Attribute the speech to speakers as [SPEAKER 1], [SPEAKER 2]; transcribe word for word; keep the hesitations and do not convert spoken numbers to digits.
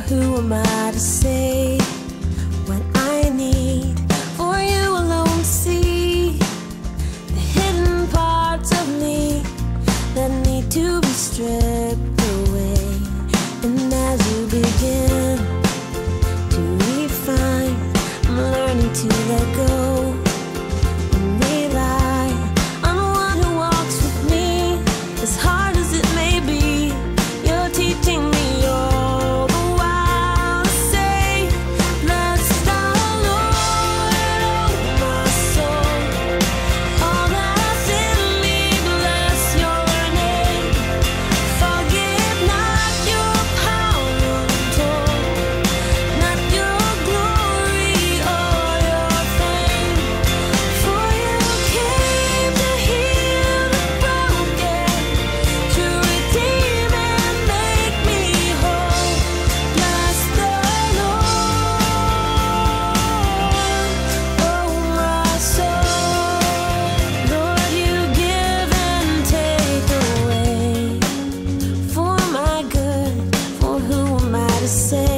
[SPEAKER 1] who am I to say what I need? For you alone see the hidden parts of me that need to be stripped away. And as you begin to refine, I'm learning to let go and rely on one who walks with me. As hard as it may be, you're teaching me all the while to say, bless the Lord, oh my soul, all that's in me, bless your name. Forget not your power untold, not your glory or your fame. For you came to heal the broken, to redeem and make me whole. Bless the Lord, oh my soul. Lord, you give and take away for my good. For who am I to say